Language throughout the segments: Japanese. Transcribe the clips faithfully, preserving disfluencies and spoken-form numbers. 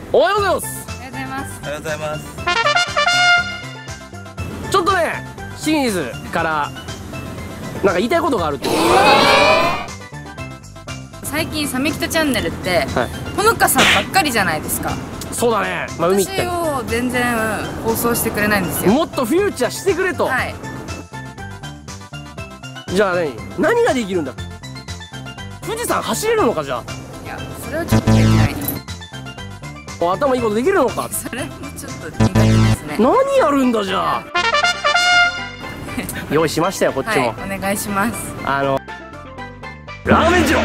おはようございます。 おはようございます。 おはようございます。 ちょっとね、清水からなんか言いたいことがあるって。 最近サメキタチャンネルって、 はい、 ほのかさんばっかりじゃないですか。 そうだね。まあ海って私を全然放送してくれないんですよ。 もっとフューチャーしてくれと。 はい。 じゃあ何何ができるんだ。富士山走れるのか。じゃあいや、それはちょっとできない。 お頭いいことできるのか。 それもちょっと苦手ですね。 何やるんだじゃあ用意しましたよこっちも。 はい、お願いします。あのラーメン二郎。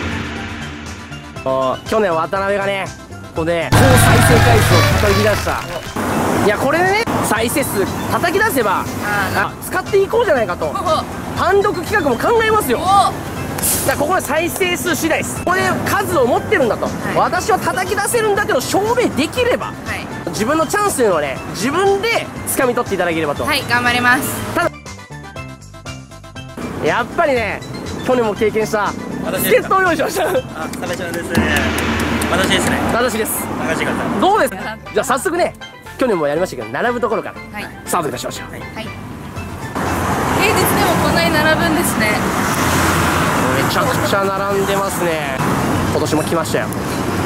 去年渡辺がねここで高再生回数を叩き出した。いやこれでね再生数叩き出せばあ使っていこうじゃないかと。単独企画も考えますよ。だからここで再生数次第です。これで数を持ってるんだと、はい、私は叩き出せるんだけど証明できれば、はい、自分のチャンスというのをね自分で掴み取っていただければと。はい、頑張ります。ただやっぱりね去年も経験した助っ人を用意しました。あ、 サメちゃんです。私ですね。 私です。 任せてください。 どうですか。じゃあ早速ね去年もやりましたけど並ぶところからスタートいたしましょう。はい、はい、 平日でもこんなに並ぶんですね。 めちゃくちゃ並んでますね。今年も来ましたよ。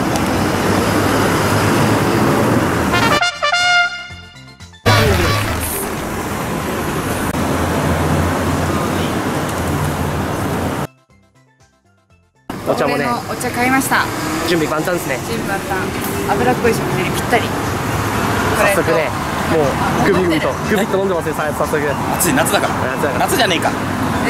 お茶もね、 お茶買いました。 準備万端ですね。 準備万端。脂っこい食事にぴったり。 早速ね、もうグビグビとグビッと飲んでますよ。早速。 暑い夏だから。夏だから。夏じゃねえか。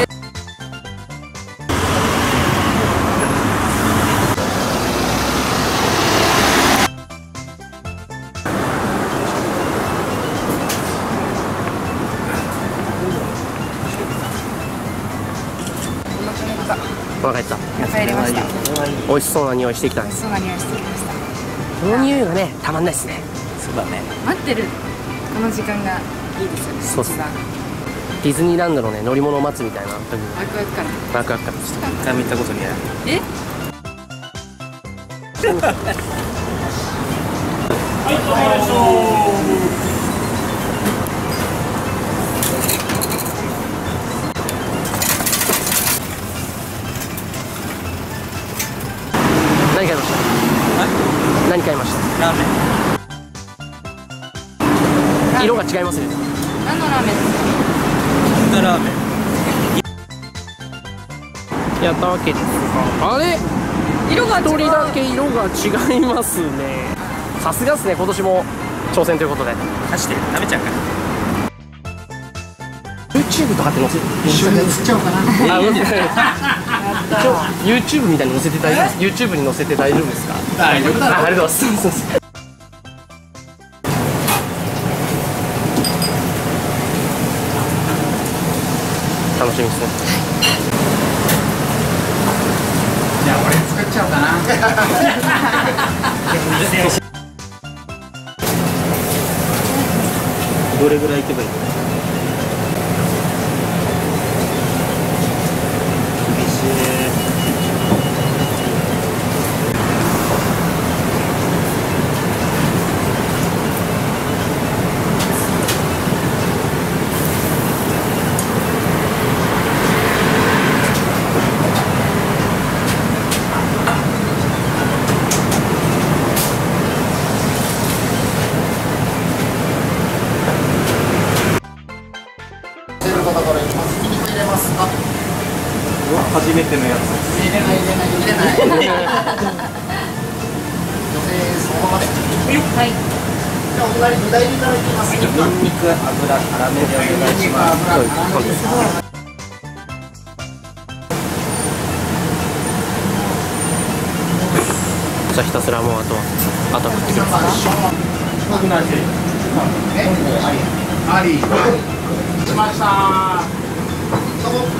お腹減った。 帰りました。 美味しそうな匂いしてきたんです。 そうな匂いしてきました。 この匂いがねたまんないですね。 そうだね。 待ってるこの時間がいいですよね。 そうっす。ディズニーランドのね乗り物を待つみたいな時にワクワク感。 ワクワク感。 一回も行ったことにない。 え？はい、お願いします。 何買いました。何買いました。 ラーメン。色が違いますね。 何のラーメンですか。 金華ラーメンやったわけですが、あれ色が違う。 一人だけ色が違いますね。さすがですね。今年も挑戦ということで走って食べちゃうから。 YouTube とかって載せて一緒に映っちゃおうかな。 あ、YouTube みたいに載せて大丈夫です。YouTube に載せて大丈夫ですか。 大丈夫だろ。 あ、ありがとうございます。楽しみですね。 じゃあ俺作っちゃおうかな。 どれぐらいいけばいいの。初めてのやつ。 入れない入れない入れない。女性そのままで。 はい。 じゃあお隣具材いただきます。 ニンニク油辛めでお願いします。 じゃあひたすらもうあとはあとは食ってください。 あり。しました。どうも。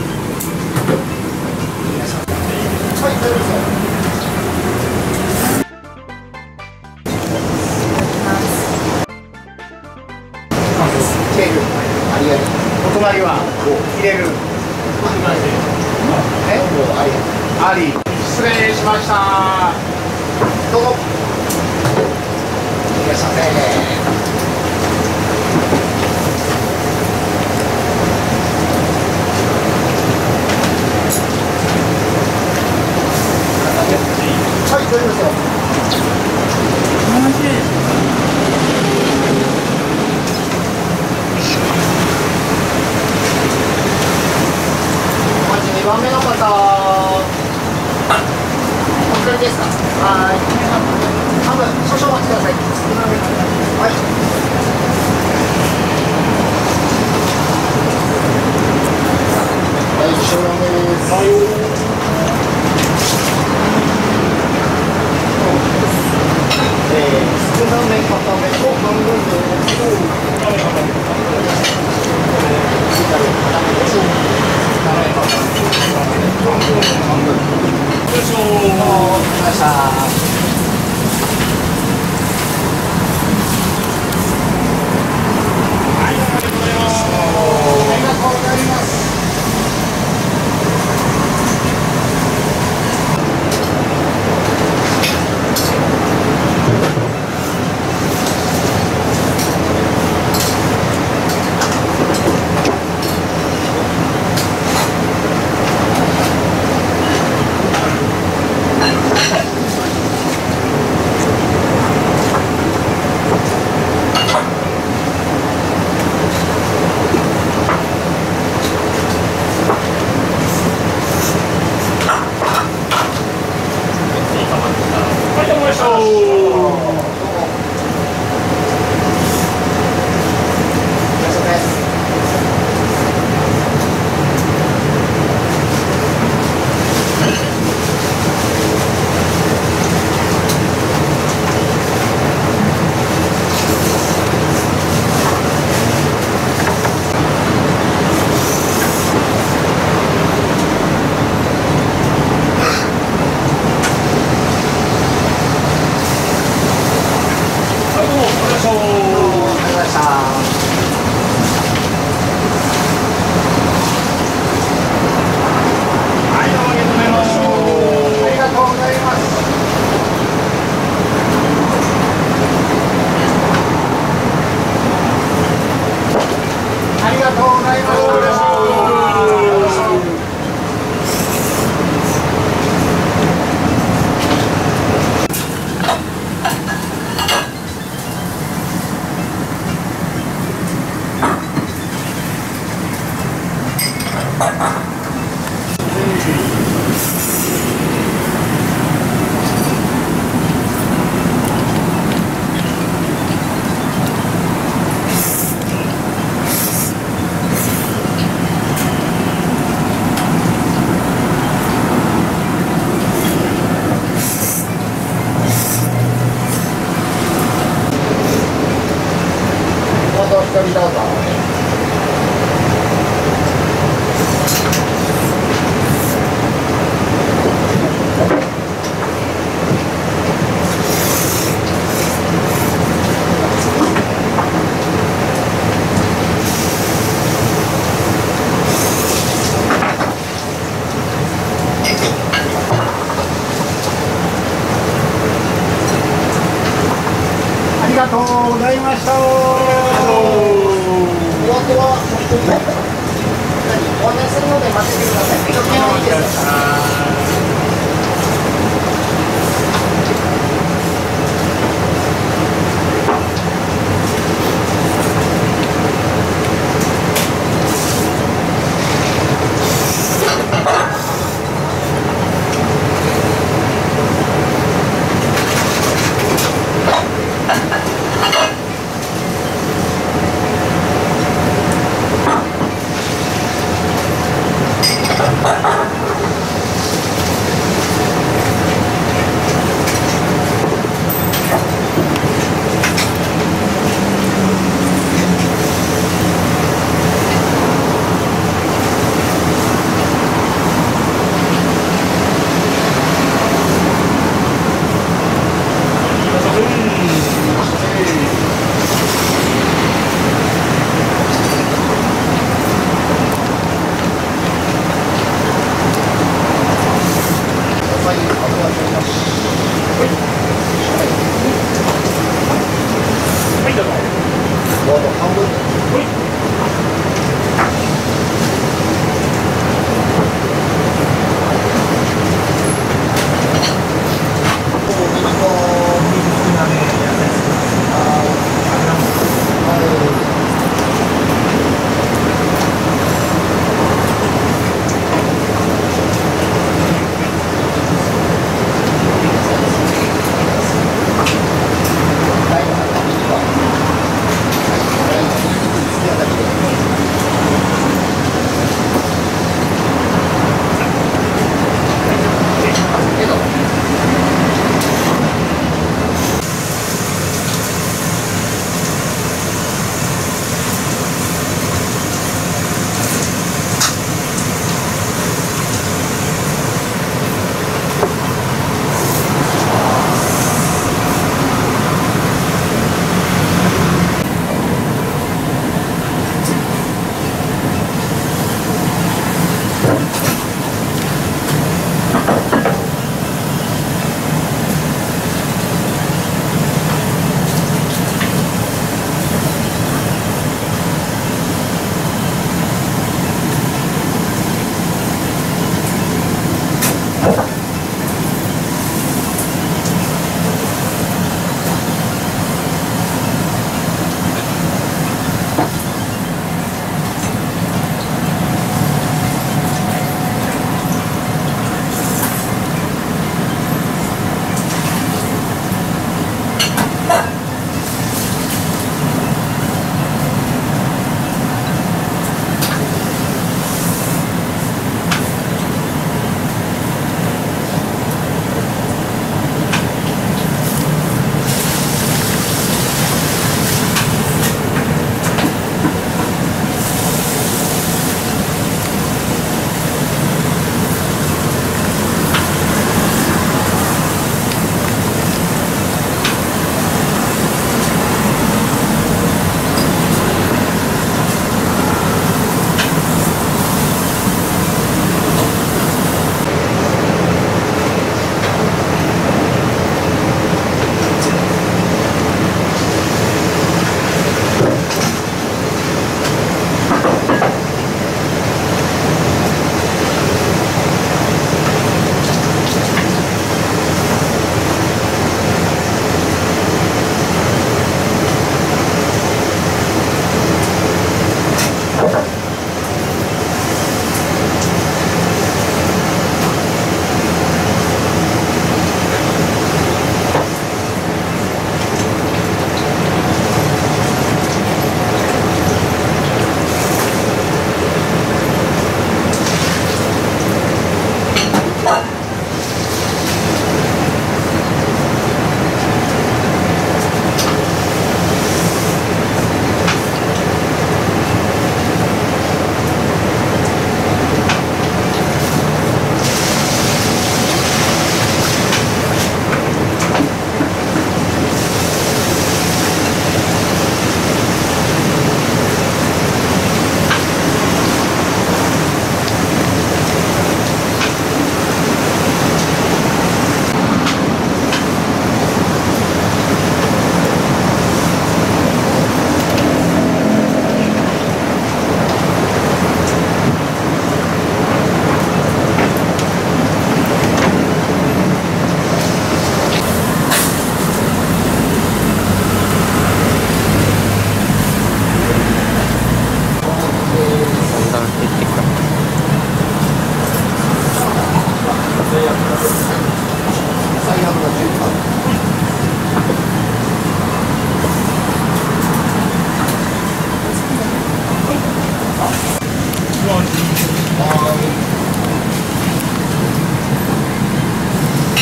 はい、大丈夫ですよ。ケール、ありあり。お隣は入れる。え、もうありあり。失礼しました。どうぞ。 はい、大丈夫ですよ。 面白いです。 お待ちにばんめの方。お疲れですか。はい。半分、少々お待ちください。はい。はい、少量です。はい。えー、少なめ、固めと半分で少なめ、固め、固め、少なめ、固めと少なめ、固め、半分、よいしょー。来ました。 ありがとうございました。お後はお案内するので待っててください。時計はいいですか。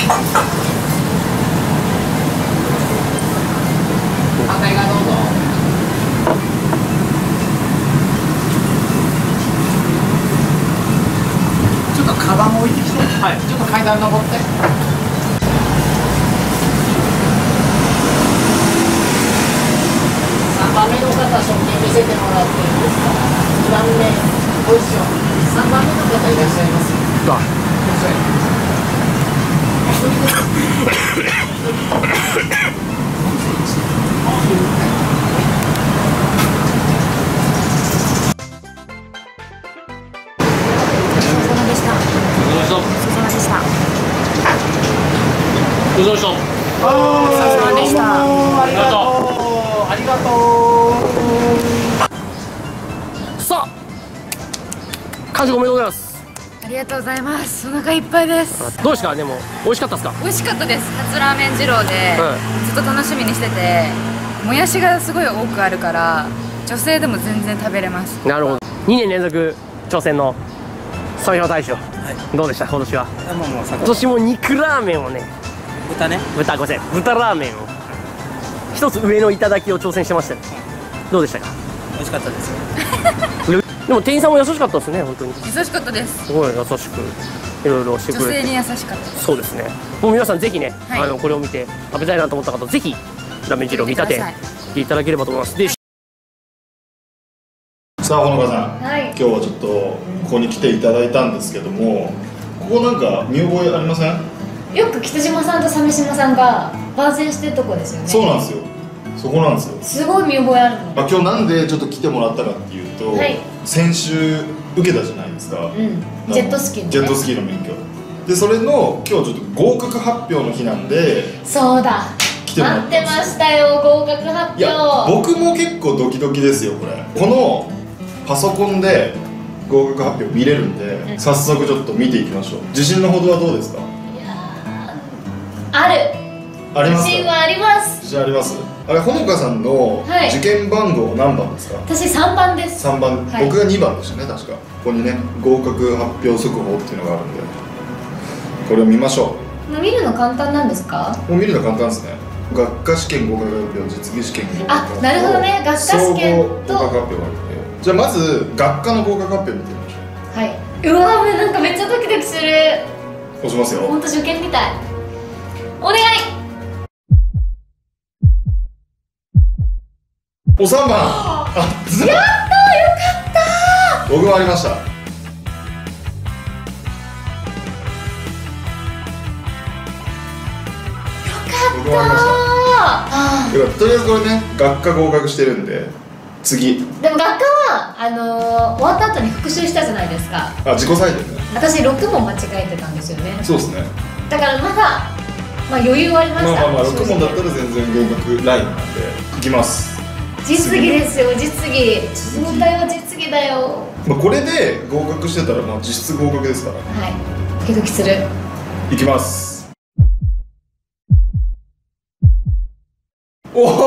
反対側どうぞ。 ちょっとカバン置いてきて、はい、ちょっと階段登って。さんばんめの方、食券見せてもらっていいですか。にばんめ、おいしょ。さんばんめの方いらっしゃいます。 あ、ごちそうさまでした。 ごちそうさまでした。ありがとう。ありがとう。 さあ、完食おめでとうございます。 ありがとうございます。お腹いっぱいです。 どうですか。でも美味しかったですか。 美味しかったです。初ラーメン二郎でずっと楽しみにしてて、もやしがすごい多くあるから女性でも全然食べれます。 なるほど。にねん連続挑戦の総評大賞、はい、どうでした今年は。 もうもう今年も肉ラーメンをね、 豚ね、 豚ごめんなさい、豚ラーメンを一つ上の頂きを挑戦してましたね。どうでしたか。 美味しかったですよ。 でも店員さんも優しかったですね。本当に優しかったです。 すごい優しくいろいろしてくれて、 女性に優しかったです。 そうですね。もう皆さんぜひね、 はい、 あのこれを見て食べたいなと思った方、ぜひラーメン二郎見立てていただければと思います。で、 さあ、ほのかさん、 はい、 今日はちょっとここに来ていただいたんですけども、ここなんか見覚えありません？ よく北島さんと鮫島さんが番宣してるとこですよね。 そうなんですよ。そこなんですよ。 すごい見覚えあるの。 まあ、今日なんでちょっと来てもらったかっていうと、 はい、 先週受けたじゃないですか。 うん。ジェットスキーの、ね、 ジェットスキーの免許。で、それの今日ちょっと合格発表の日なんで。 そうだ。 来てもら待ってましたよ、合格発表。 いや、僕も結構ドキドキですよこれ。このパソコンで合格発表見れるんで、うん、早速ちょっと見ていきましょう。自信のほどはどうですか？ いやある。 ありますか？ 自信はあります。 自信あります。あれ、ほのかさんの受験番号何番ですか？はい、 私さんばんです。 さんばん、はい、僕がにばんでしたね確か。ここにね、合格発表速報っていうのがあるんで、これを見ましょう。 もう見るの簡単なんですか？ もう見るの簡単ですね。学科試験合格発表、実技試験合格発表、 あ、なるほどね、学科試験と合格発表があるんで、じゃあまず学科の合格発表見てみましょう。 はい。うわー、なんかめっちゃドキドキする。 押しますよ。 本当受験みたい。お願い。 お、さんばん。あ、 やったー、よかったー。 僕もありました。僕もありました。よかった。とりあえずこれね、学科合格してるんで次。 でも学科はあのー、終わった後に復習したじゃないですか。 あ、自己採点ね。 私ろくもん間違えてたんですよね。 そうですね。 だからまだ、まあ、余裕はありました。 まあまあまあろくもんだったら全然合格ラインなんでいきます。 実技ですよ、実技。問題は実技だよ。 まあこれで合格してたらまあ実質合格ですからね。 はい、ドキドキする。 いきます。おお、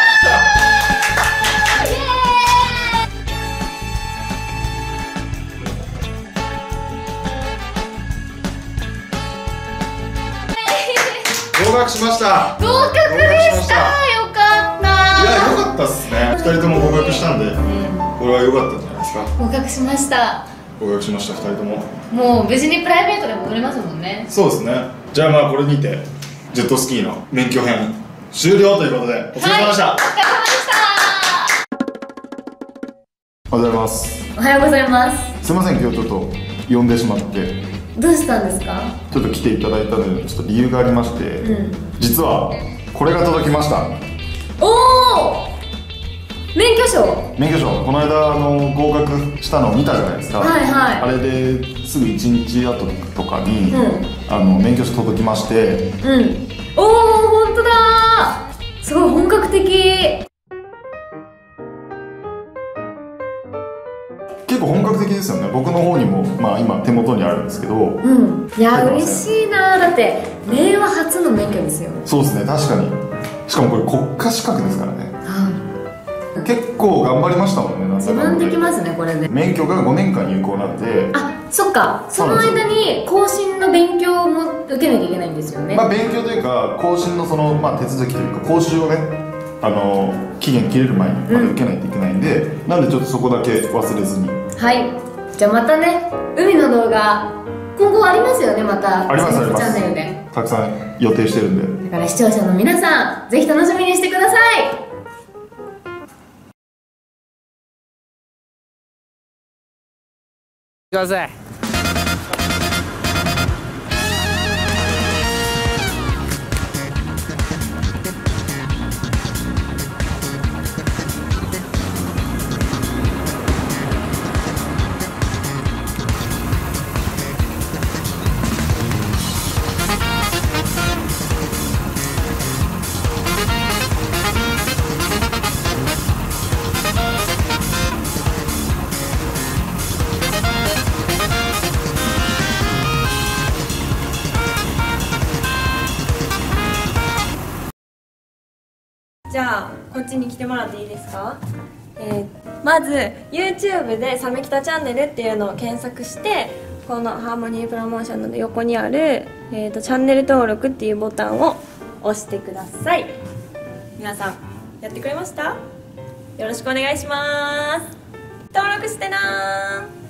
合格しました。 合格でした。よかった。 いや、よかったっすね。ふたりとも合格したんで、うん、これは良かったんじゃないですか。 合格しました。 合格しました、ふたりとも。 もう無事にプライベートで戻れますもんね。 そうですね。じゃあまあこれにてジェットスキーの免許編終了ということで、お疲れ様でした。 はい、お疲れ様でした。 おはようございます。 おはようございます。 すみません、今日ちょっと呼んでしまって。 どうしたんですか？ ちょっと来ていただいたのにちょっと理由がありまして、うん、実はこれが届きました。 おお、免許証。 免許証、この間あの合格したのを見たじゃないですか。 はいはい。 あれですぐいちにちあととかに、うん、あの免許証届きまして、 うん、おお、本当だー、すごい本格的。 結構本格的ですよね。僕の方にもまあ今手元にあるんですけど、うん、 いや嬉しいな。だって令和初の免許ですよ。 そうですね、確かに。しかもこれ国家資格ですからね。はい、結構頑張りましたもんね。なん自慢できますねこれで。 免許がごねんかん有効なんで。 あ、そっか。その間に更新の勉強も受けなきゃいけないんですよね。 まあ勉強というか更新のその、まあ、手続きというか講習をね、あの期限切れる前にまで受けないといけないんで、うん、なんでちょっとそこだけ忘れずに。 はい、じゃあまたね、海の動画今後ありますよね。またありますあります。 チャンネルでたくさん予定してるんで、 だから視聴者の皆さんぜひ楽しみにしてください。 ください。 じゃあこっちに来てもらっていいですか。えー、まず YouTube でサメキタチャンネルっていうのを検索して、このハーモニープロモーションの横にある、えー、とチャンネル登録っていうボタンを押してください。皆さんやってくれました？よろしくお願いします。登録してなー。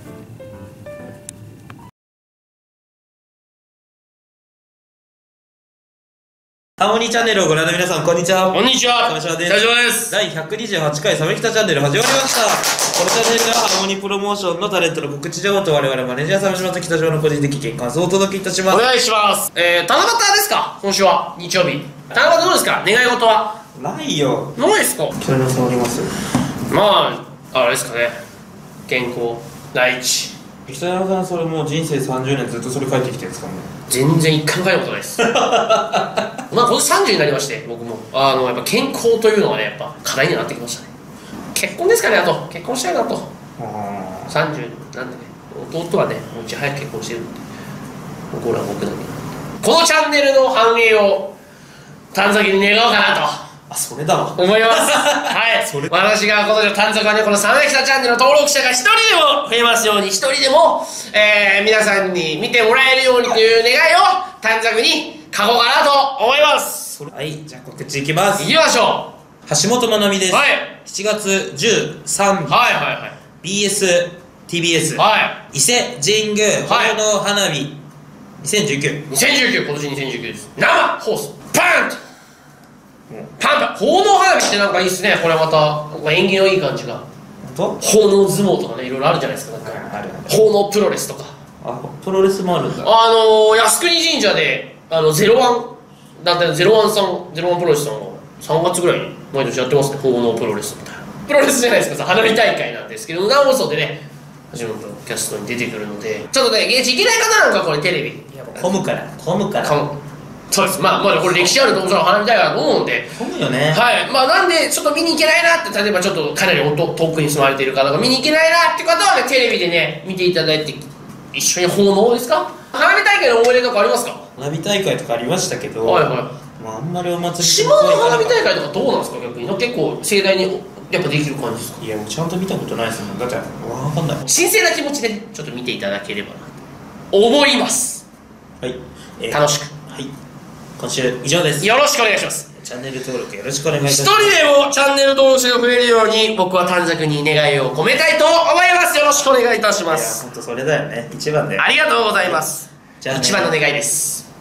ハーモニーチャンネルをご覧の皆さん、こんにちは。 こんにちは。 川島です。 北島です。 だいひゃくにじゅうはちかいサメキタチャンネル始まりました。このチャンネルではハーモニープロモーションのタレントの告知情報と我々マネージャー鮫島と北島の個人的意見感想をお届けいたします。 お願いします。えー、七夕ですか？今週は日曜日。七夕どうですか？願い事はないよ。 ないですか？ 北島さんおります？ まああれですかね、健康第一。 北島さん、それもう人生さんじゅうねんずっとそれ書いてきてるんですかね。 全然一回も書いたことないですまあ今年さんじゅうになりまして、僕もあのやっぱ健康というのはね、やっぱ課題になってきましたね。結婚ですかね。あと結婚したいなと。さんじゅうなんでね、弟はねもううち早く結婚してるんで、僕らは僕だけ。このチャンネルの繁栄を短冊に願おうかなとあ、それだわ。 思いますはいそれ私が今年の短冊はね、このサメキタチャンネルの登録者が一人でも増えますように、一人でも、えー、皆さんに見てもらえるようにという願いを短冊に書こうかなと思います。 はい、じゃあ告知いきます。 いきましょう。橋本まなみです。 はい。 しちがつじゅうさんにち、 はいはいはい、 ビーエスティービーエス、 はい、 伊勢神宮奉納花火にせんじゅうきゅう、 にせんじゅうきゅう、今年にせんじゅうきゅうです。生放送パンとパンパン奉納花火ってなんかいいっすね。これまた縁起のいい感じが。 と奉納相撲とかね、いろいろあるじゃないですか。なんかある奉納プロレスとか、 あ、プロレスもあるんだ。 あのー、靖国神社であのゼロワンだってゼロワンさんゼロワンプロレスさんがさんがつぐらいに毎年やってますね、奉納プロレスみたいな。プロレスじゃないですかさ、花火大会なんですけど、生放送でね橋本キャストに出てくるので、ちょっとね現地行けない方なんかこれテレビ混むから混むからかも。そうです。まあまあこれ歴史あるところの花火大会だと思うんで、 混むよね。 はい。まあなんでちょっと見に行けないなって、例えばちょっとかなり遠くに住まれている方が見に行けないなっていう方はね、テレビでね見ていただいて、一緒に奉納ですか。花火大会の思い出とかありますか？ 花火大会とかありましたけど、 はいはい。 まあ、あんまりお祭り島の花火大会とかどうなんですか？逆に結構盛大にやっぱできる感じですか？ いや、もうちゃんと見たことないですもん。だって分かんない。 神聖な気持ちで、ね、ちょっと見ていただければなと思います。 はい、えー、 楽しく。 はい、今週以上です。 よろしくお願いします。 チャンネル登録よろしくお願いいたし一ます。 人でもチャンネル登録者が増えるように、僕は短冊に願いを込めたいと思います。よろしくお願いいたしまいや、 す。 ほんとそれだよね。一番だよ。 ありがとうございます。 じゃあね、 一番の願いです。